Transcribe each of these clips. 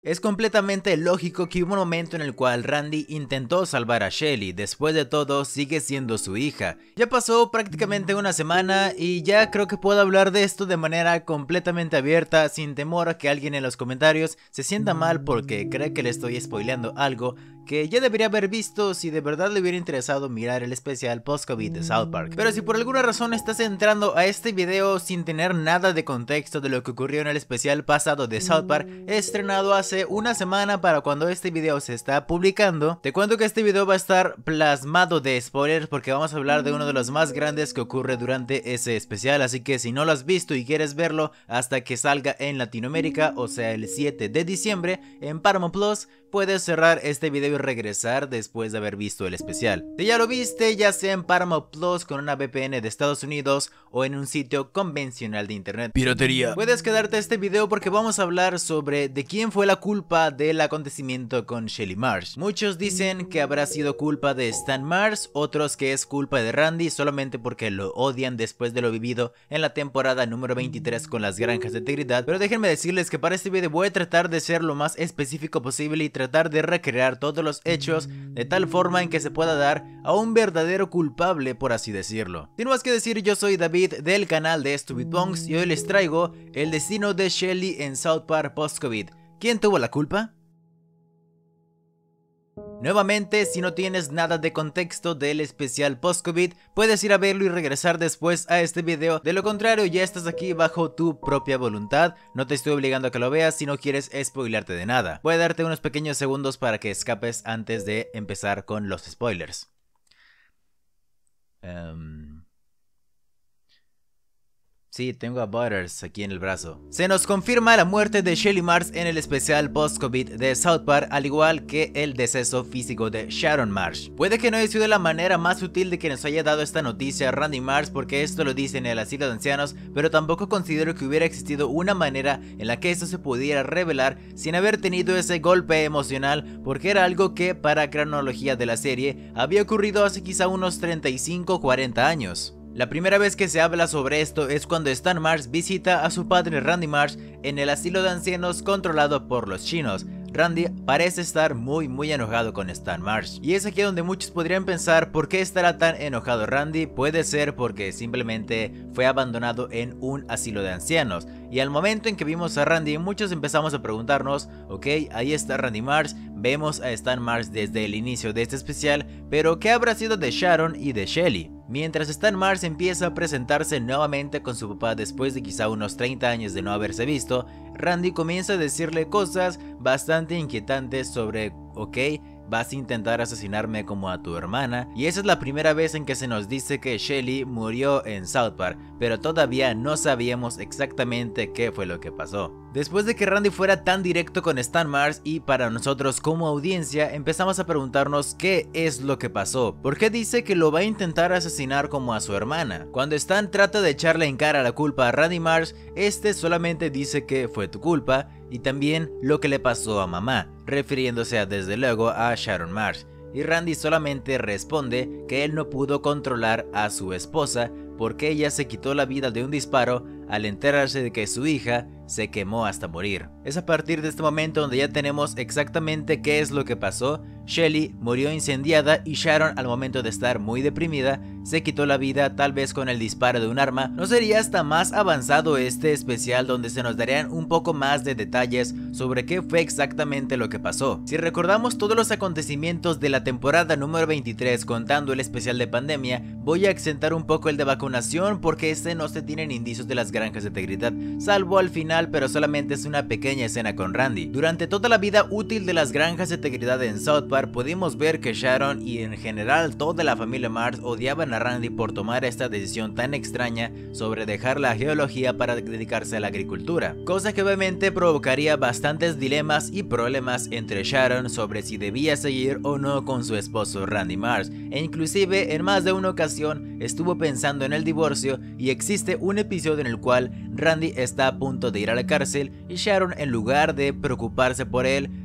Es completamente lógico que hubo un momento en el cual Randy intentó salvar a Shelly, después de todo sigue siendo su hija. Ya pasó prácticamente una semana y ya creo que puedo hablar de esto de manera completamente abierta, sin temor a que alguien en los comentarios se sienta mal porque cree que le estoy spoileando algo que ya debería haber visto si de verdad le hubiera interesado mirar el especial post-COVID de South Park. Pero si por alguna razón estás entrando a este video sin tener nada de contexto de lo que ocurrió en el especial pasado de South Park, estrenado hace una semana para cuando este video se está publicando, te cuento que este video va a estar plasmado de spoilers porque vamos a hablar de uno de los más grandes que ocurre durante ese especial, así que si no lo has visto y quieres verlo hasta que salga en Latinoamérica, o sea el 7 de diciembre en Paramount Plus, puedes cerrar este video y regresar después de haber visto el especial. Si ya lo viste, ya sea en Paramount Plus con una VPN de Estados Unidos o en un sitio convencional de internet, piratería, puedes quedarte a este video porque vamos a hablar sobre de quién fue la culpa del acontecimiento con Shelly Marsh. Muchos dicen que habrá sido culpa de Stan Marsh, otros que es culpa de Randy solamente porque lo odian después de lo vivido en la temporada número 23 con las granjas de integridad, pero déjenme decirles que para este video voy a tratar de ser lo más específico posible y tratar de recrear todos los hechos de tal forma en que se pueda dar a un verdadero culpable, por así decirlo. Sin más que decir, yo soy David del canal de Stupid Punks y hoy les traigo el destino de Shelly en South Park post-COVID. ¿Quién tuvo la culpa? Nuevamente, si no tienes nada de contexto del especial post-COVID, puedes ir a verlo y regresar después a este video. De lo contrario, ya estás aquí bajo tu propia voluntad. No te estoy obligando a que lo veas si no quieres spoilearte de nada. Voy a darte unos pequeños segundos para que escapes antes de empezar con los spoilers. Sí, tengo a Butters aquí en el brazo. Se nos confirma la muerte de Shelly Marsh en el especial post-COVID de South Park, al igual que el deceso físico de Sharon Marsh. Puede que no haya sido la manera más sutil de que nos haya dado esta noticia Randy Marsh, porque esto lo dice en el asilo de ancianos, pero tampoco considero que hubiera existido una manera en la que esto se pudiera revelar sin haber tenido ese golpe emocional, porque era algo que, para cronología de la serie, había ocurrido hace quizá unos 35 o 40 años. La primera vez que se habla sobre esto es cuando Stan Marsh visita a su padre Randy Marsh en el asilo de ancianos controlado por los chinos. Randy parece estar muy enojado con Stan Marsh, y es aquí donde muchos podrían pensar por qué estará tan enojado Randy. Puede ser porque simplemente fue abandonado en un asilo de ancianos, y al momento en que vimos a Randy muchos empezamos a preguntarnos, ok, ahí está Randy Marsh, vemos a Stan Marsh desde el inicio de este especial, pero ¿qué habrá sido de Sharon y de Shelly? Mientras Stan Marsh empieza a presentarse nuevamente con su papá después de quizá unos 30 años de no haberse visto, Randy comienza a decirle cosas bastante inquietantes sobre, ok, vas a intentar asesinarme como a tu hermana, y esa es la primera vez en que se nos dice que Shelly murió en South Park, pero todavía no sabíamos exactamente qué fue lo que pasó. Después de que Randy fuera tan directo con Stan Marsh y para nosotros como audiencia empezamos a preguntarnos qué es lo que pasó, por qué dice que lo va a intentar asesinar como a su hermana. Cuando Stan trata de echarle en cara la culpa a Randy Marsh, este solamente dice que fue tu culpa y también lo que le pasó a mamá, refiriéndose desde luego a Sharon Marsh, y Randy solamente responde que él no pudo controlar a su esposa porque ella se quitó la vida de un disparo al enterarse de que su hija se quemó hasta morir. Es a partir de este momento donde ya tenemos exactamente qué es lo que pasó. Shelly murió incendiada y Sharon, al momento de estar muy deprimida, se quitó la vida tal vez con el disparo de un arma. No sería hasta más avanzado este especial donde se nos darían un poco más de detalles sobre qué fue exactamente lo que pasó. Si recordamos todos los acontecimientos de la temporada número 23 contando el especial de pandemia, voy a accentuar un poco el de vacunación porque este no se tienen indicios de las granjas de integridad, salvo al final, pero solamente es una pequeña escena con Randy. Durante toda la vida útil de las granjas de integridad en South Park pudimos ver que Sharon y en general toda la familia Marsh odiaban a Randy por tomar esta decisión tan extraña sobre dejar la geología para dedicarse a la agricultura, cosa que obviamente provocaría bastantes dilemas y problemas entre Sharon sobre si debía seguir o no con su esposo Randy Marsh, e inclusive en más de una ocasión estuvo pensando en el divorcio, y existe un episodio en el cual Randy está a punto de ir a la cárcel y Sharon, en lugar de preocuparse por él,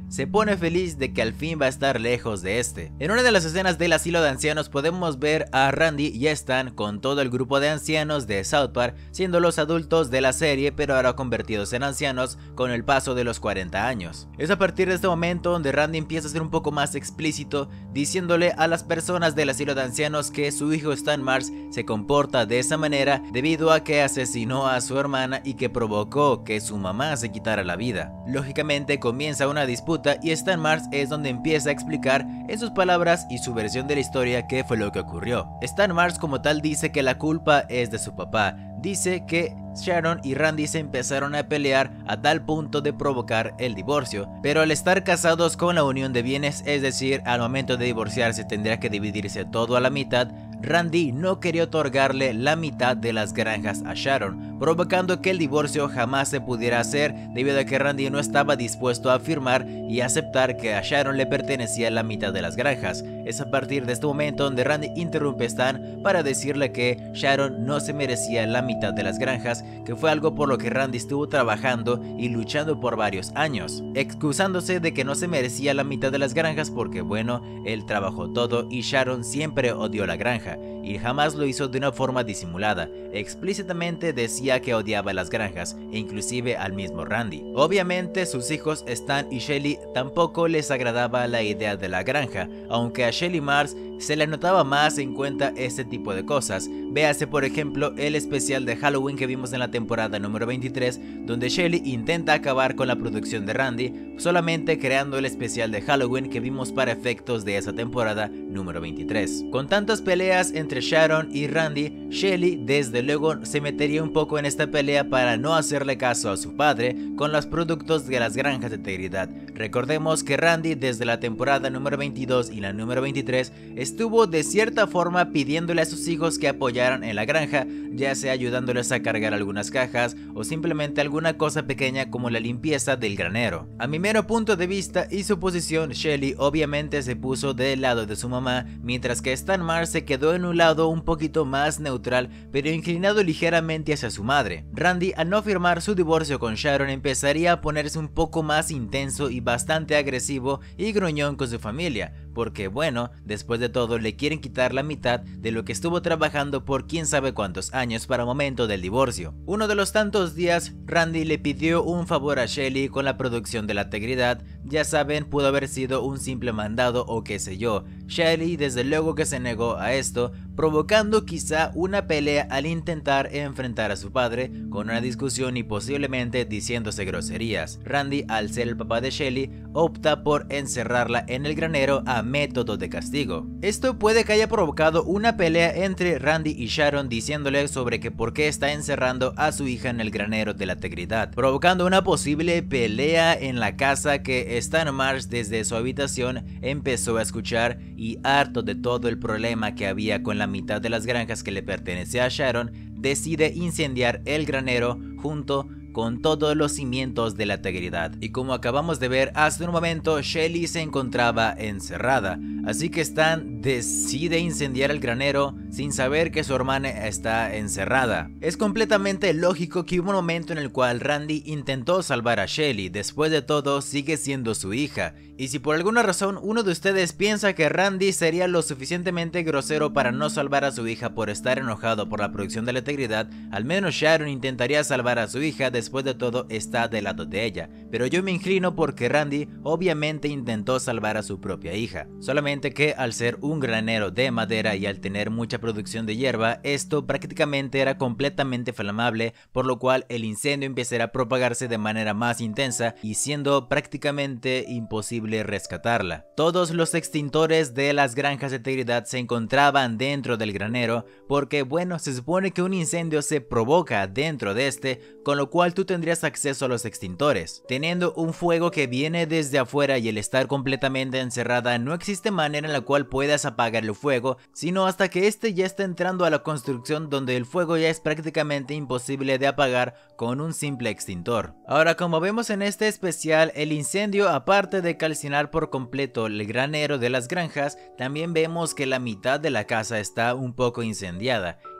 se pone feliz de que al fin va a estar lejos de este. En una de las escenas del asilo de ancianos podemos ver a Randy y Stan con todo el grupo de ancianos de South Park, siendo los adultos de la serie pero ahora convertidos en ancianos con el paso de los 40 años. Es a partir de este momento donde Randy empieza a ser un poco más explícito, diciéndole a las personas del asilo de ancianos que su hijo Stan Marsh se comporta de esa manera debido a que asesinó a su hermana y que provocó que su mamá se quitara la vida. Lógicamente comienza una disputa y Stan Marsh es donde empieza a explicar en sus palabras y su versión de la historia qué fue lo que ocurrió. Stan Marsh como tal dice que la culpa es de su papá. Dice que Sharon y Randy se empezaron a pelear a tal punto de provocar el divorcio, pero al estar casados con la unión de bienes, es decir, al momento de divorciarse tendría que dividirse todo a la mitad, Randy no quería otorgarle la mitad de las granjas a Sharon, provocando que el divorcio jamás se pudiera hacer debido a que Randy no estaba dispuesto a firmar y aceptar que a Sharon le pertenecía la mitad de las granjas. Es a partir de este momento donde Randy interrumpe a Stan para decirle que Sharon no se merecía la mitad de las granjas, que fue algo por lo que Randy estuvo trabajando y luchando por varios años, excusándose de que no se merecía la mitad de las granjas porque bueno, él trabajó todo y Sharon siempre odió la granja y jamás lo hizo de una forma disimulada. Explícitamente decía que odiaba las granjas e inclusive al mismo Randy. Obviamente sus hijos Stan y Shelly tampoco les agradaba la idea de la granja, aunque a Shelly Marsh se le notaba más en cuenta este tipo de cosas. Véase por ejemplo el especial de Halloween que vimos en la temporada número 23, donde Shelly intenta acabar con la producción de Randy, solamente creando el especial de Halloween que vimos para efectos de esa temporada número 23. Con tantas peleas entre Sharon y Randy, Shelly desde luego se metería un poco en esta pelea para no hacerle caso a su padre con los productos de las granjas de integridad. Recordemos que Randy desde la temporada número 22 y la número 23 estuvo de cierta forma pidiéndole a sus hijos que apoyaran en la granja, ya sea ayudándoles a cargar algunas cajas o simplemente alguna cosa pequeña como la limpieza del granero. A mi mero punto de vista y suposición, Shelly obviamente se puso del lado de su mamá, mientras que Stan Marsh se quedó en un lado un poquito más neutral, pero inclinado ligeramente hacia su madre. Randy, al no firmar su divorcio con Sharon, empezaría a ponerse un poco más intenso y bastante agresivo y gruñón con su familia, porque bueno, después de todo le quieren quitar la mitad de lo que estuvo trabajando por quién sabe cuántos años para el momento del divorcio. Uno de los tantos días, Randy le pidió un favor a Shelly con la producción de la integridad, ya saben, pudo haber sido un simple mandado o qué sé yo. Shelly desde luego que se negó a esto, provocando quizá una pelea al intentar enfrentar a su padre con una discusión y posiblemente diciéndose groserías. Randy, al ser el papá de Shelly, opta por encerrarla en el granero a método de castigo. Esto puede que haya provocado una pelea entre Randy y Sharon diciéndole sobre que por qué está encerrando a su hija en el granero de la integridad, provocando una posible pelea en la casa que Stan Marsh desde su habitación empezó a escuchar, y harto de todo el problema que había con la mitad de las granjas que le pertenecía a Sharon, decide incendiar el granero junto con todos los cimientos de la integridad. Y como acabamos de ver hace un momento, Shelly se encontraba encerrada, así que Stan decide incendiar el granero sin saber que su hermana está encerrada. Es completamente lógico que hubo un momento en el cual Randy intentó salvar a Shelly, después de todo sigue siendo su hija, y si por alguna razón uno de ustedes piensa que Randy sería lo suficientemente grosero para no salvar a su hija por estar enojado por la producción de la integridad, al menos Sharon intentaría salvar a su hija, después de todo está del lado de ella, pero yo me inclino porque Randy obviamente intentó salvar a su propia hija, solamente que al ser un granero de madera y al tener mucha producción de hierba, esto prácticamente era completamente flamable, por lo cual el incendio empezará a propagarse de manera más intensa y siendo prácticamente imposible rescatarla. Todos los extintores de las granjas de integridad se encontraban dentro del granero porque bueno, se supone que un incendio se provoca dentro de este, con lo cual tú tendrías acceso a los extintores. Teniendo un fuego que viene desde afuera y el estar completamente encerrada, no existe manera en la cual puedas apagar el fuego, sino hasta que este ya está entrando a la construcción donde el fuego ya es prácticamente imposible de apagar con un simple extintor. Ahora, como vemos en este especial, el incendio, aparte de calcinar por completo el granero de las granjas, también vemos que la mitad de la casa está un poco incendiada,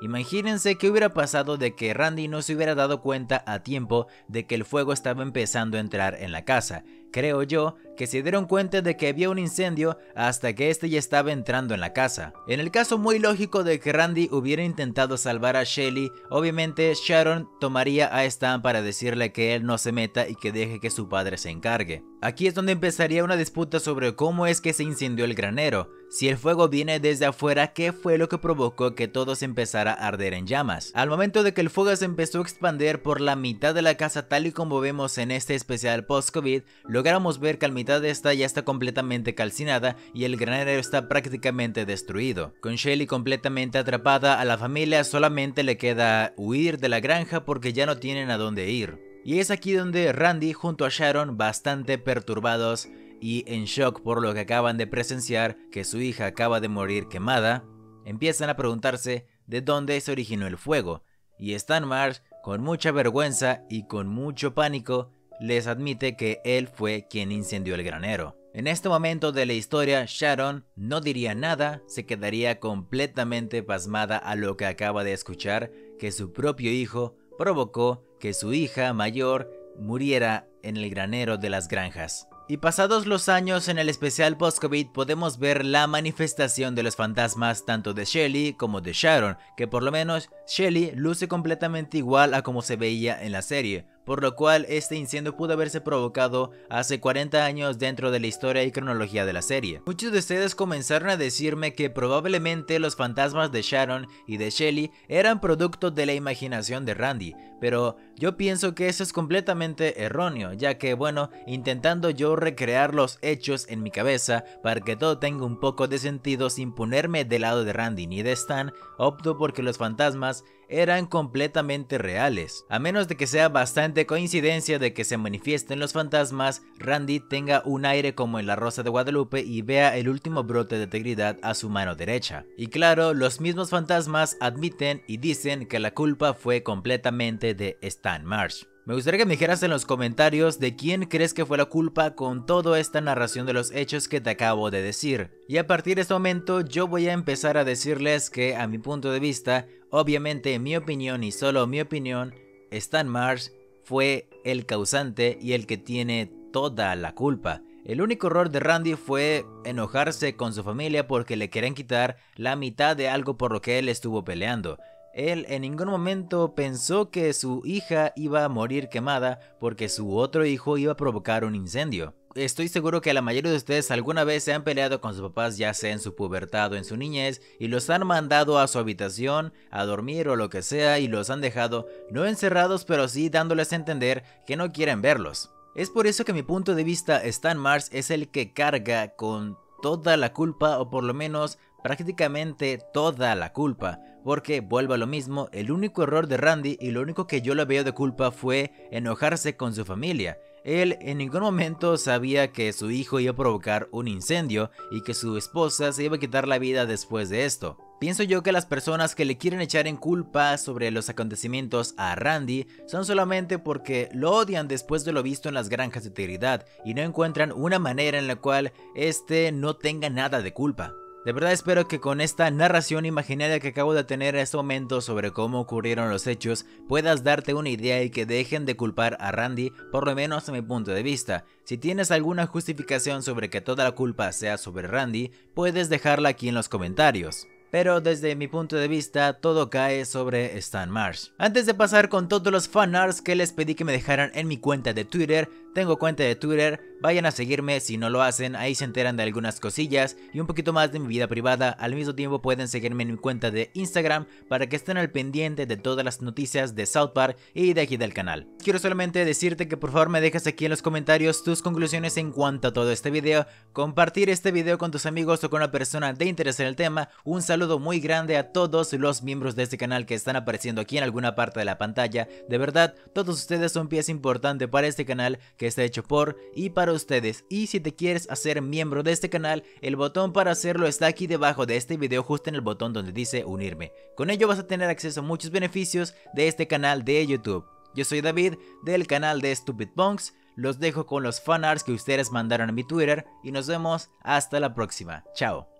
Imagínense qué hubiera pasado de que Randy no se hubiera dado cuenta a tiempo de que el fuego estaba empezando a entrar en la casa. Creo yo que se dieron cuenta de que había un incendio hasta que este ya estaba entrando en la casa. En el caso muy lógico de que Randy hubiera intentado salvar a Shelly, obviamente Sharon tomaría a Stan para decirle que él no se meta y que deje que su padre se encargue. Aquí es donde empezaría una disputa sobre cómo es que se incendió el granero. Si el fuego viene desde afuera, ¿qué fue lo que provocó que todo se empezara a arder en llamas? Al momento de que el fuego se empezó a expandir por la mitad de la casa, tal y como vemos en este especial post-COVID, logramos ver que la mitad de esta ya está completamente calcinada y el granero está prácticamente destruido. Con Shelly completamente atrapada, a la familia solamente le queda huir de la granja porque ya no tienen a dónde ir. Y es aquí donde Randy junto a Sharon, bastante perturbados y en shock por lo que acaban de presenciar, que su hija acaba de morir quemada, empiezan a preguntarse de dónde se originó el fuego, y Stan Marsh, con mucha vergüenza y con mucho pánico, les admite que él fue quien incendió el granero. En este momento de la historia, Sharon no diría nada, se quedaría completamente pasmada a lo que acaba de escuchar, que su propio hijo provocó que su hija mayor muriera en el granero de las granjas. Y pasados los años, en el especial post-COVID podemos ver la manifestación de los fantasmas tanto de Shelly como de Sharon, que por lo menos Shelly luce completamente igual a como se veía en la serie, por lo cual este incendio pudo haberse provocado hace 40 años dentro de la historia y cronología de la serie. Muchos de ustedes comenzaron a decirme que probablemente los fantasmas de Sharon y de Shelly eran producto de la imaginación de Randy, pero yo pienso que eso es completamente erróneo, ya que bueno, intentando yo recrear los hechos en mi cabeza para que todo tenga un poco de sentido sin ponerme del lado de Randy ni de Stan, opto porque los fantasmas eran completamente reales. A menos de que sea bastante coincidencia de que se manifiesten los fantasmas, Randy tenga un aire como en La Rosa de Guadalupe y vea el último brote de integridad a su mano derecha. Y claro, los mismos fantasmas admiten y dicen que la culpa fue completamente de Stan Marsh. Me gustaría que me dijeras en los comentarios de quién crees que fue la culpa con toda esta narración de los hechos que te acabo de decir. Y a partir de este momento yo voy a empezar a decirles que a mi punto de vista, obviamente en mi opinión y solo mi opinión, Stan Marsh fue el causante y el que tiene toda la culpa. El único error de Randy fue enojarse con su familia porque le querían quitar la mitad de algo por lo que él estuvo peleando. Él en ningún momento pensó que su hija iba a morir quemada porque su otro hijo iba a provocar un incendio. Estoy seguro que la mayoría de ustedes alguna vez se han peleado con sus papás, ya sea en su pubertad o en su niñez, y los han mandado a su habitación a dormir o lo que sea y los han dejado no encerrados pero sí dándoles a entender que no quieren verlos. Es por eso que a mi punto de vista Stan Marsh es el que carga con toda la culpa, o por lo menos prácticamente toda la culpa, porque vuelvo a lo mismo, el único error de Randy y lo único que yo le veo de culpa fue enojarse con su familia. Él en ningún momento sabía que su hijo iba a provocar un incendio y que su esposa se iba a quitar la vida después de esto. Pienso yo que las personas que le quieren echar en culpa sobre los acontecimientos a Randy son solamente porque lo odian después de lo visto en las granjas de integridad y no encuentran una manera en la cual este no tenga nada de culpa. De verdad espero que con esta narración imaginaria que acabo de tener en este momento sobre cómo ocurrieron los hechos puedas darte una idea y que dejen de culpar a Randy, por lo menos a mi punto de vista. Si tienes alguna justificación sobre que toda la culpa sea sobre Randy, puedes dejarla aquí en los comentarios. Pero desde mi punto de vista todo cae sobre Stan Marsh. Antes de pasar con todos los fanarts que les pedí que me dejaran en mi cuenta de Twitter, tengo cuenta de Twitter, vayan a seguirme si no lo hacen, ahí se enteran de algunas cosillas y un poquito más de mi vida privada. Al mismo tiempo pueden seguirme en mi cuenta de Instagram para que estén al pendiente de todas las noticias de South Park y de aquí del canal. Quiero solamente decirte que por favor me dejes aquí en los comentarios tus conclusiones en cuanto a todo este video, compartir este video con tus amigos o con una persona de interés en el tema. Un saludo muy grande a todos los miembros de este canal que están apareciendo aquí en alguna parte de la pantalla. De verdad, todos ustedes son pieza importante para este canal que está hecho por y para ustedes. Y si te quieres hacer miembro de este canal, el botón para hacerlo está aquí debajo de este video, justo en el botón donde dice unirme. Con ello vas a tener acceso a muchos beneficios de este canal de YouTube. Yo soy David del canal de Stupid Punks. Los dejo con los fanarts que ustedes mandaron a mi Twitter y nos vemos hasta la próxima. Chao.